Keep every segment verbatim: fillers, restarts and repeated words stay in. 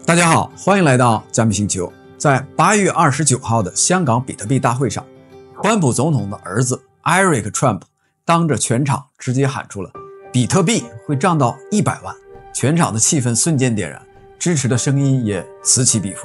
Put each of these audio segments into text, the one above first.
大家好，欢迎来到加密星球。在八月二十九号的香港比特币大会上，川普总统的儿子 Eric Trump 当着全场直接喊出了比特币会涨到一百万，全场的气氛瞬间点燃，支持的声音也此起彼伏。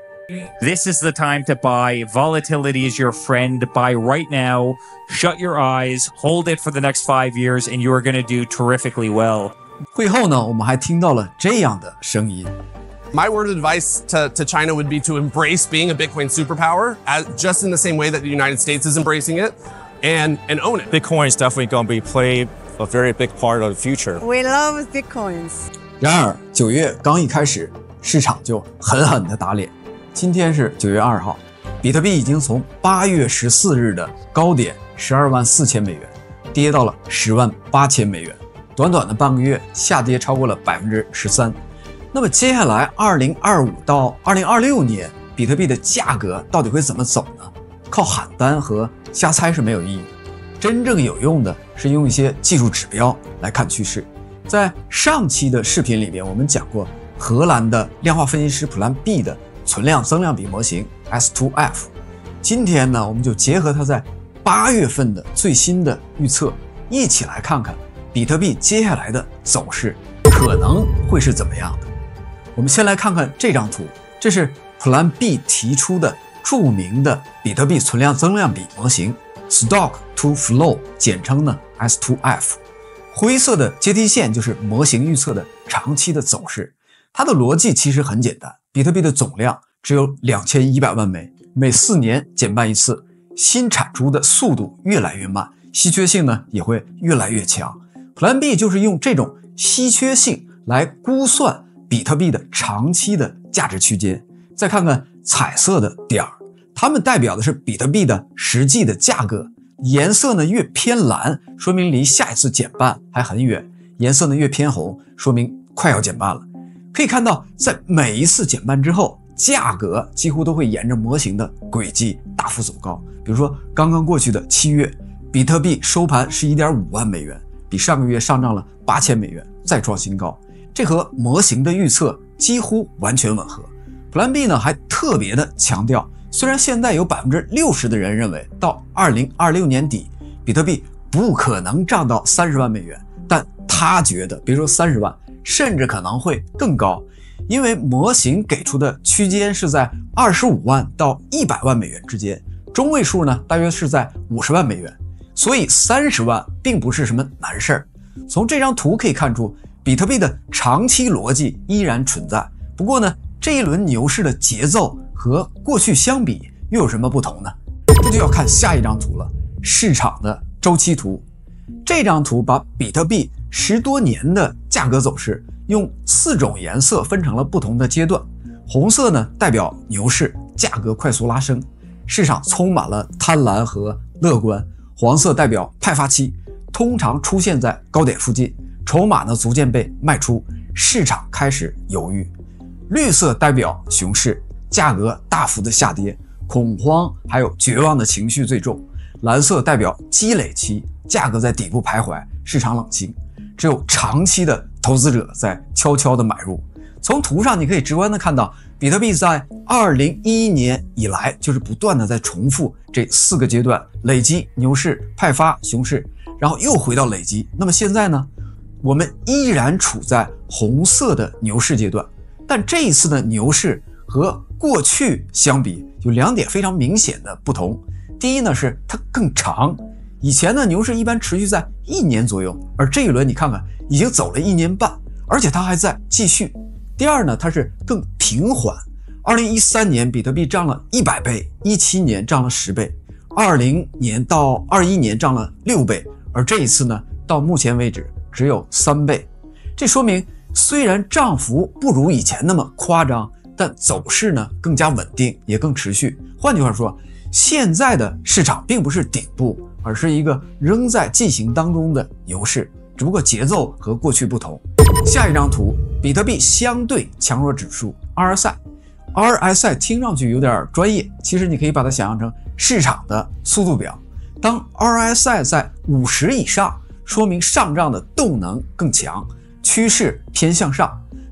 This is the time to buy. Volatility is your friend. Buy right now. Shut your eyes. Hold it for the next five years, and you are going to do terrifically well. 会后呢，我们还听到了这样的声音。 My word of advice to, to China would be to embrace being a Bitcoin superpower, as, just in the same way that the United States is embracing it, and, and own it. Bitcoin is definitely going to be play a very big part of the future. We love Bitcoins. 然而，九月刚一开始，市场就狠狠的打脸。今天是九月二号，比特币已经从八月十四日的高点十二万四千美元，跌到了十万八千美元，短短的半个月下跌超过了百分之十三。那么接下来二零二五到二零二六年，比特币的价格到底会怎么走呢？靠喊单和瞎猜是没有意义的，真正有用的是用一些技术指标来看趋势。在上期的视频里面，我们讲过荷兰的量化分析师 Plan B 的存量增量比模型 S 二 F。今天呢，我们就结合它在八月份的最新的预测，一起来看看比特币接下来的走势可能会是怎么样的。我们先来看看这张图，这是 Plan B 提出的著名的比特币存量增量比模型 Stock to Flow， 简称呢 S 二 F。 灰色的阶梯线就是模型预测的长期的走势。它的逻辑其实很简单，比特币的总量只有两千一百万枚，每四年减半一次，新产出的速度越来越慢，稀缺性呢也会越来越强。 Plan B 就是用这种稀缺性来估算比特币的长期的价值区间。再看看彩色的点儿，它们代表的是比特币的实际的价格，颜色呢越偏蓝，说明离下一次减半还很远，颜色呢越偏红，说明快要减半了。可以看到，在每一次减半之后，价格几乎都会沿着模型的轨迹大幅走高。比如说刚刚过去的七月，比特币收盘是 一点五万美元，比上个月上涨了八千美元，再创新高。这和模型的预测几乎完全吻合。 Plan B 呢还特别的强调，虽然现在有 百分之六十 的人认为到二零二六年底比特币不可能涨到三十万美元，但他觉得别说三十万，甚至可能会更高，因为模型给出的区间是在二十五万到一百万美元之间，中位数呢大约是在五十万美元，所以三十万并不是什么难事儿。从这张图可以看出，比特币的长期逻辑依然存在。不过呢，这一轮牛市的节奏和过去相比又有什么不同呢？这就要看下一张图了，市场的周期图。这张图把比特币十多年的价格走势用四种颜色分成了不同的阶段。红色呢代表牛市，价格快速拉升，市场充满了贪婪和乐观。黄色代表派发期，通常出现在高点附近，筹码呢逐渐被卖出，市场开始犹豫。绿色代表熊市，价格大幅的下跌，恐慌还有绝望的情绪最重。蓝色代表积累期，价格在底部徘徊，市场冷清，只有长期的投资者在悄悄的买入。从图上你可以直观的看到，比特币在二零一一年以来就是不断的在重复这四个阶段，累积、牛市、派发、熊市，然后又回到累积。那么现在呢，我们依然处在红色的牛市阶段，但这一次的牛市和过去相比有两点非常明显的不同。第一呢是它更长，以前的牛市一般持续在一年左右，而这一轮你看看已经走了一年半，而且它还在继续。第二呢，它是更平缓。二零一三年比特币涨了一百倍，一七年涨了十倍，二零年到二一年涨了六倍，而这一次呢，到目前为止只有三倍。这说明虽然涨幅不如以前那么夸张，但走势呢更加稳定，也更持续。换句话说，现在的市场并不是顶部，而是一个仍在进行当中的牛市，只不过节奏和过去不同。下一张图，比特币相对强弱指数 R S I。R S I 听上去有点专业，其实你可以把它想象成市场的速度表。当 R S I 在五十以上，说明上涨的动能更强，趋势偏向上。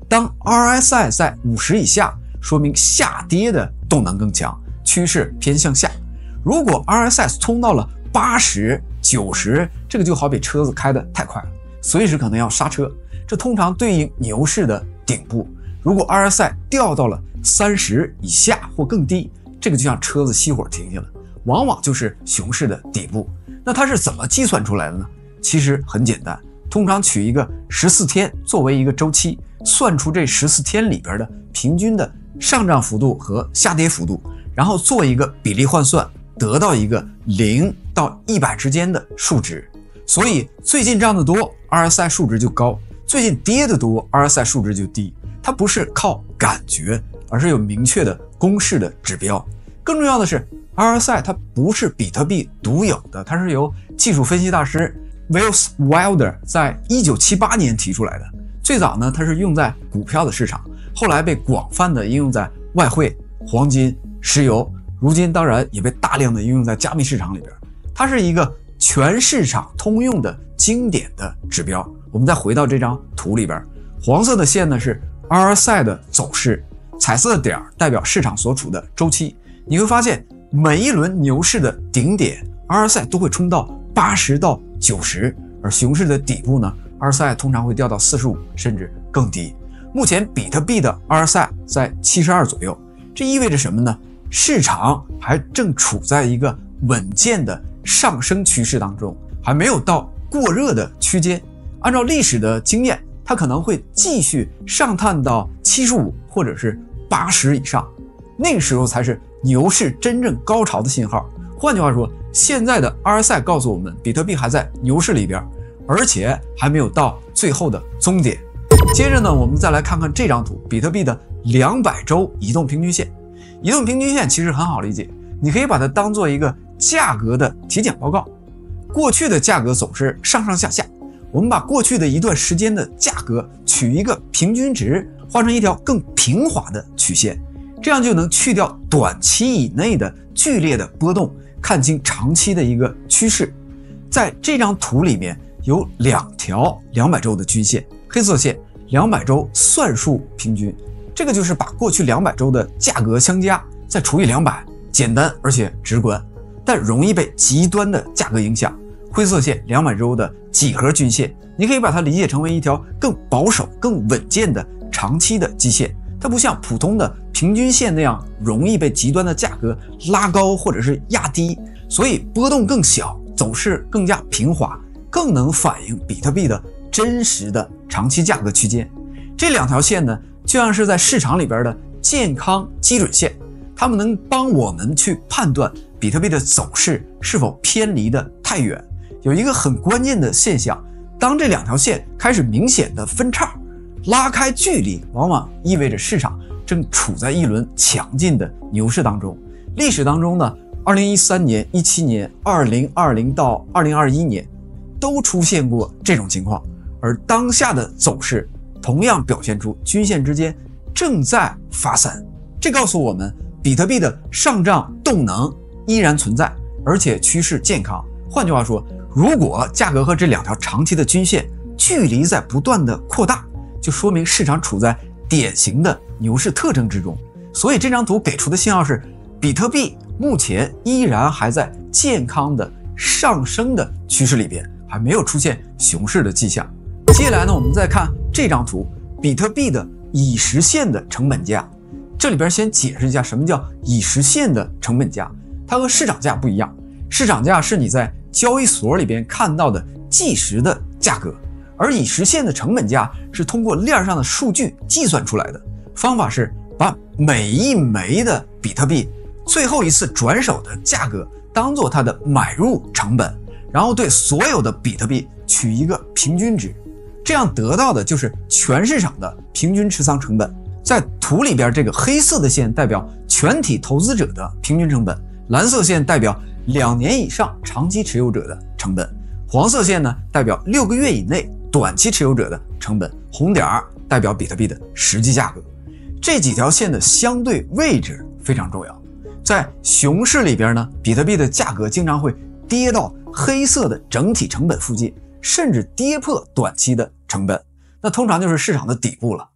当 R S I 在五十以下，说明下跌的动能更强，趋势偏向下。如果 R S I 冲到了八十、九十，这个就好比车子开得太快了，随时可能要刹车。这通常对应牛市的顶部。如果 R S I 掉到了三十以下或更低，这个就像车子熄火停下了，往往就是熊市的底部。那它是怎么计算出来的呢？其实很简单，通常取一个十四天作为一个周期，算出这十四天里边的平均的上涨幅度和下跌幅度，然后做一个比例换算，得到一个零到一百之间的数值。所以最近涨得多 R S I 数值就高，最近跌得多 R S I 数值就低。它不是靠感觉，而是有明确的公式的指标。更重要的是 R S I 它不是比特币独有的，它是由技术分析大师 Welles Wilder 在一九七八年提出来的。最早呢，它是用在股票的市场，后来被广泛的应用在外汇、黄金、石油，如今当然也被大量的应用在加密市场里边。它是一个全市场通用的经典的指标。我们再回到这张图里边，黄色的线呢是 R S I 的走势，彩色的点代表市场所处的周期。你会发现每一轮牛市的顶点 R S I 都会冲到八十到九十，而熊市的底部呢 R S I 通常会掉到四十五甚至更低。目前比特币的 R S I 在七十二左右，这意味着什么呢？市场还正处在一个稳健的上升趋势当中，还没有到过热的区间。按照历史的经验，它可能会继续上探到七十五或者是八十以上，那个时候才是牛市真正高潮的信号。换句话说，现在的 R S I 告诉我们，比特币还在牛市里边，而且还没有到最后的终点。接着呢，我们再来看看这张图，比特币的两百周移动平均线。移动平均线其实很好理解，你可以把它当做一个价格的体检报告。过去的价格走势上上下下，我们把过去的一段时间的价格取一个平均值，画成一条更平滑的曲线，这样就能去掉短期以内的剧烈的波动，看清长期的一个趋势。在这张图里面有两条两百周的均线，黑色线两百周算术平均，这个就是把过去两百周的价格相加，再除以两百，简单而且直观，但容易被极端的价格影响。灰色线两百周的几何均线，你可以把它理解成为一条更保守、更稳健的长期的基线，它不像普通的平均线那样容易被极端的价格拉高或者是压低，所以波动更小，走势更加平滑，更能反映比特币的真实的长期价格区间。这两条线呢，就像是在市场里边的健康基准线，它们能帮我们去判断比特币的走势是否偏离的太远。有一个很关键的现象，当这两条线开始明显的分叉，拉开距离，往往意味着市场正处在一轮强劲的牛市当中。历史当中呢，二零一三年、一七年、二零二零到二零二一年都出现过这种情况，而当下的走势同样表现出均线之间正在发散。这告诉我们，比特币的上涨动能依然存在，而且趋势健康。换句话说，如果价格和这两条长期的均线距离在不断的扩大，就说明市场处在典型的牛市特征之中。所以这张图给出的信号是，比特币目前依然还在健康的上升的趋势里边，还没有出现熊市的迹象。接下来呢，我们再看这张图，比特币的已实现的成本价。这里边先解释一下什么叫已实现的成本价，它和市场价不一样。市场价是你在交易所里边看到的即时的价格，而已实现的成本价是通过链上的数据计算出来的。方法是把每一枚的比特币最后一次转手的价格当做它的买入成本，然后对所有的比特币取一个平均值，这样得到的就是全市场的平均持仓成本。在图里边，这个黑色的线代表全体投资者的平均成本，蓝色线代表两年以上长期持有者的成本，黄色线呢代表六个月以内短期持有者的成本，红点儿代表比特币的实际价格。这几条线的相对位置非常重要。在熊市里边呢，比特币的价格经常会跌到黑色的整体成本附近，甚至跌破短期的成本，那通常就是市场的底部了。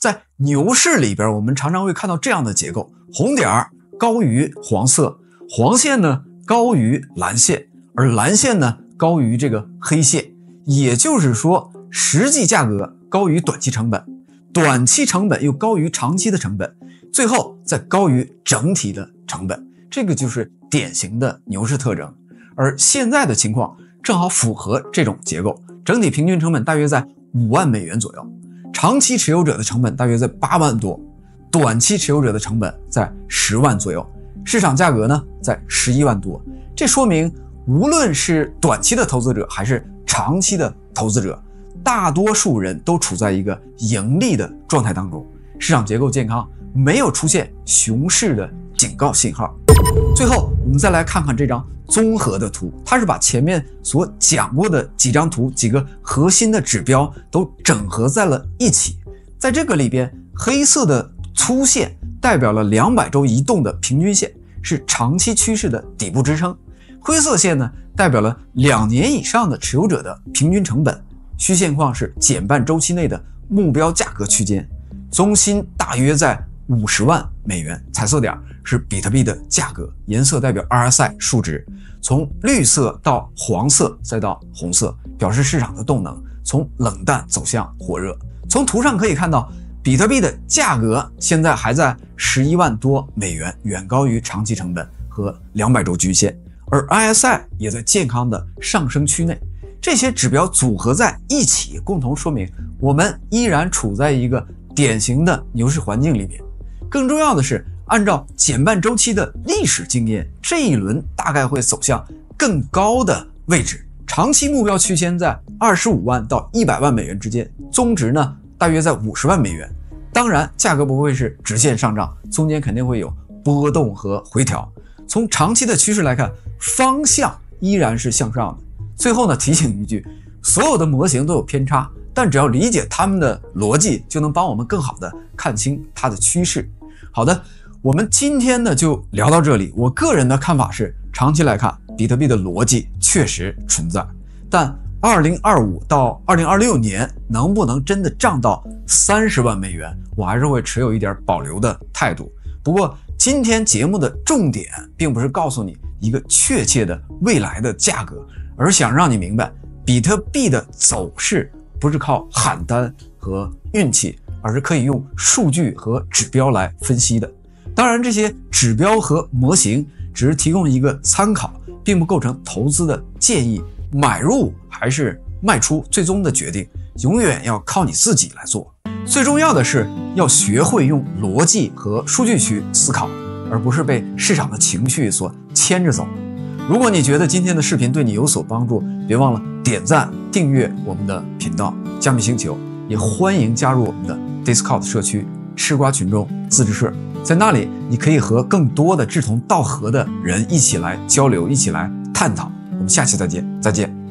在牛市里边，我们常常会看到这样的结构：红点儿高于黄色，黄线呢高于蓝线，而蓝线呢高于这个黑线。也就是说，实际价格高于短期成本，短期成本又高于长期的成本，最后再高于整体的成本。这个就是典型的牛市特征。而现在的情况正好符合这种结构，整体平均成本大约在五万美元左右，长期持有者的成本大约在八万多，短期持有者的成本在十万左右，市场价格呢在十一万多。这说明无论是短期的投资者还是长期的投资者，大多数人都处在一个盈利的状态当中，市场结构健康，没有出现熊市的警告信号。最后我们再来看看这张综合的图，它是把前面所讲过的几张图几个核心的指标都整合在了一起。在这个里边，黑色的粗线代表了两百周移动的平均线，是长期趋势的底部支撑。灰色线呢代表了两年以上的持有者的平均成本，虚线框是减半周期内的目标价格区间，中心大约在五十万美元。彩色点是比特币的价格，颜色代表 R S I 数值，从绿色到黄色再到红色，表示市场的动能从冷淡走向火热。从图上可以看到，比特币的价格现在还在十一万多美元，远高于长期成本和两百周均线，而 R S I 也在健康的上升区内。这些指标组合在一起，共同说明我们依然处在一个典型的牛市环境里面。更重要的是，按照减半周期的历史经验，这一轮大概会走向更高的位置，长期目标区间在二十五万到一百万美元之间，中值呢大约在五十万美元。当然价格不会是直线上涨，中间肯定会有波动和回调。从长期的趋势来看，方向依然是向上的。最后呢，提醒一句，所有的模型都有偏差，但只要理解他们的逻辑，就能帮我们更好的看清它的趋势。好的，我们今天呢就聊到这里。我个人的看法是，长期来看，比特币的逻辑确实存在，但二零二五到二零二六年能不能真的涨到三十万美元，我还是会持有一点保留的态度。不过今天节目的重点并不是告诉你一个确切的未来的价格，而想让你明白，比特币的走势不是靠喊单和运气，而是可以用数据和指标来分析的。当然，这些指标和模型只是提供一个参考，并不构成投资的建议。买入还是卖出，最终的决定永远要靠你自己来做。最重要的是要学会用逻辑和数据去思考，而不是被市场的情绪所牵着走。如果你觉得今天的视频对你有所帮助，别忘了点赞、订阅我们的频道加密星球，也欢迎加入我们的 Discord 社区吃瓜群众自治社，在那里你可以和更多的志同道合的人一起来交流，一起来探讨。我们下期再见，再见。